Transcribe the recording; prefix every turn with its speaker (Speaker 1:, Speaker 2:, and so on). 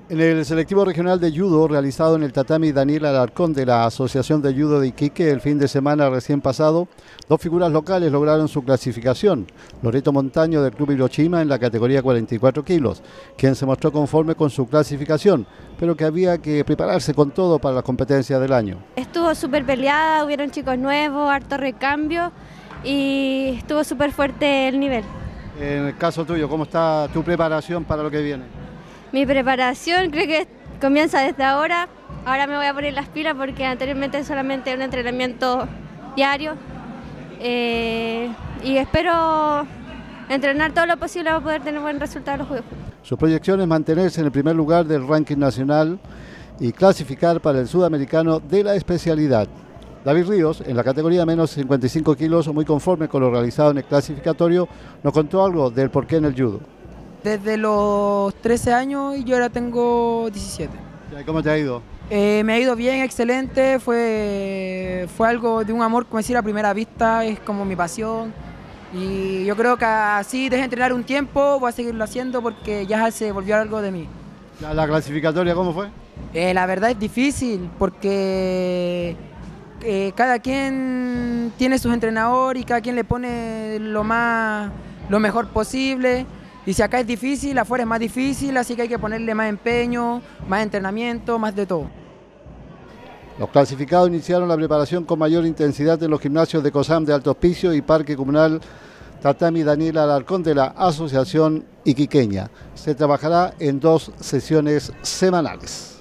Speaker 1: En el selectivo regional de judo realizado en el tatami Daniel Alarcón de la Asociación de Judo de Iquique el fin de semana recién pasado, dos figuras locales lograron su clasificación. Loreto Montaño del Club Hiroshima en la categoría 44 kilos, quien se mostró conforme con su clasificación, pero que había que prepararse con todo para las competencias del año.
Speaker 2: Estuvo súper peleada, hubieron chicos nuevos, harto recambio y estuvo súper fuerte el nivel.
Speaker 1: En el caso tuyo, ¿cómo está tu preparación para lo que viene?
Speaker 2: Mi preparación creo que comienza desde ahora. Ahora me voy a poner las pilas porque anteriormente solamente un entrenamiento diario. Y espero entrenar todo lo posible para poder tener buen resultado en los Juegos.
Speaker 1: Su proyección es mantenerse en el primer lugar del ranking nacional y clasificar para el sudamericano de la especialidad. David Ríos, en la categoría menos 55 kilos, muy conforme con lo realizado en el clasificatorio, nos contó algo del porqué en el judo.
Speaker 3: Desde los 13 años y yo ahora tengo 17.
Speaker 1: ¿Y cómo te ha ido?
Speaker 3: Me ha ido bien, excelente, fue algo de un amor, como decir, a primera vista, es como mi pasión. Y yo creo que así deje de entrenar un tiempo, voy a seguirlo haciendo porque ya se volvió algo de mí.
Speaker 1: ¿La clasificatoria cómo fue?
Speaker 3: La verdad es difícil porque cada quien tiene sus entrenadores y cada quien le pone lo mejor posible. Y si acá es difícil, afuera es más difícil, así que hay que ponerle más empeño, más entrenamiento, más de todo.
Speaker 1: Los clasificados iniciaron la preparación con mayor intensidad en los gimnasios de COSAM de Alto Hospicio y Parque Comunal Tatami Daniel Alarcón de la Asociación Iquiqueña. Se trabajará en 2 sesiones semanales.